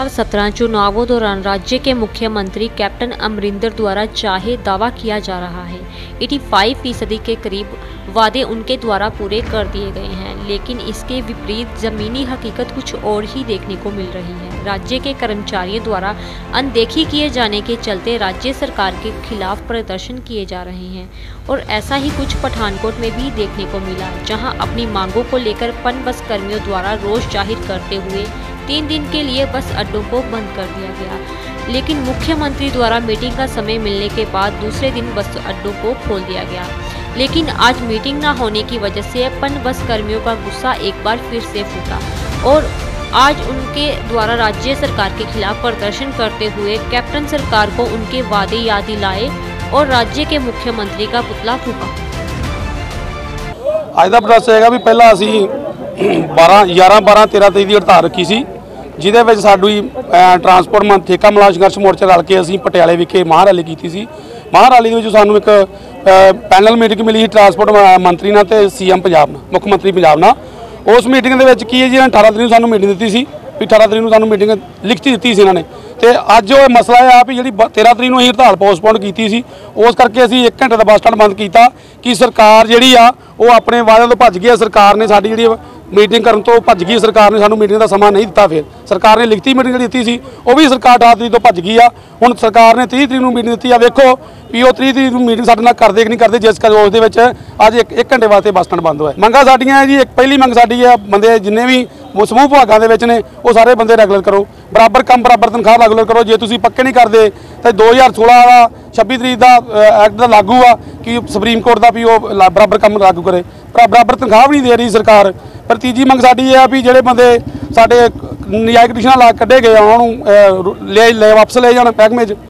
2017 चुनावों दौरान राज्य के मुख्यमंत्री कैप्टन अमरिंदर द्वारा चाहे दावा किया जा रहा है 85% के करीब वादे उनके द्वारा पूरे कर दिए गए हैं, लेकिन इसके विपरीत ज़मीनी हकीकत कुछ और ही देखने को मिल रही है। राज्य के कर्मचारियों द्वारा अनदेखी किए जाने के चलते राज्य सरकार के खिलाफ प्रदर्शन किए जा रहे हैं और ऐसा ही कुछ पठानकोट में भी देखने को मिला, जहां अपनी मांगों को लेकर पन बस कर्मियों द्वारा रोष जाहिर करते हुए 3 दिन के लिए बस अड्डों को बंद कर दिया गया। लेकिन मुख्यमंत्री द्वारा मीटिंग का समय मिलने के बाद दूसरे दिन बस अड्डों को खोल दिया गया। लेकिन आज मीटिंग न होने की वजह से पन बस कर्मियों का गुस्सा एक बार फिर से फूटा और आज उनके द्वारा राज्य सरकार के खिलाफ प्रदर्शन करते हुए कैप्टन सरकार को उनके वादे याद दिलाए और राज्य के मुख्यमंत्री का पुतला फूका। आज का प्रोसेस है भी पहला असी 11, 12, 13 तरीक की हड़ताल रखी सी, जिहदे विच साडी ट्रांसपोर्ट ठेका मुलाजम संघर्ष मोर्चा रल के असीं पटियाले विखे महारैली की सी। महारैली दे विच सानूं एक पैनल मीटिंग मिली ट्रांसपोर्ट मंत्री नाल ते सीएम पंजाब नाल, मुख्य मंत्री पंजाब नाल। उस मीटिंग दे विच की है जी 18 तरीक सानूं मीटिंग दित्ती सी, 18 तरीक सानूं मीटिंग लिखती दित्ती सी इन्हां ने, ते अज वो मसला है भी जी 13 तरीक नूं असीं हड़ताल पोस्टपोन की सी। उस करके असीं 1 घंटे का बस स्टैंड बंद किया कि सरकार जिहड़ी आ वो अपने वादे तो भज गई। सरकार ने साडी जिहड़ी मीटिंग करन तो भज गई, सरकार ने सानूं मीटिंग का समा नहीं दिता। फिर सरकार ने लिखती मीटिंग जी दी सी वो भी सरकार 18 तरीक तो भज गई आ। हुण सरकार ने 30 तरीक नूं मीटिंग दी आ, वेखो भी वो 30 तरीक नूं मीटिंग साडे नाल करदे कि नहीं करदे, जिस कर उस दे विच अज 1 घंटे वास्ते बस स्टैंड बंद होया। मंगां साडीआं जी, पहली मंग साडी है बंदे जिन्ने भी समूह विभागां दे विच ने वो सारे बंदे रैगूलर करो, बराबर काम बराबर तनख्वाह रैगूलर करो। जे तुसीं पक्के नहीं करदे तो 2016 का 26 तरीक का एक्ट दा लागू आ कि सुप्रीम कोर्ट का भी वो बराबर काम लागू करे, बराबर तनख्वाह भी नहीं दे रही सरकार। पर तीजी मंग साडी है भी जिहड़े बंदे साडे नजायज़ कंडीशनां ला कड्ढे गए उन्होंने ले वापस ले जाण महकमे च।